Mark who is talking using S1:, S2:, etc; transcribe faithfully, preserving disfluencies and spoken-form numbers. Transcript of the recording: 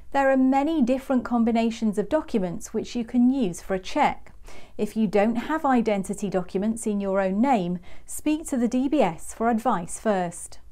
S1: There are many different combinations of documents which you can use for a check. If you don't have identity documents in your own name, speak to the D B S for advice first.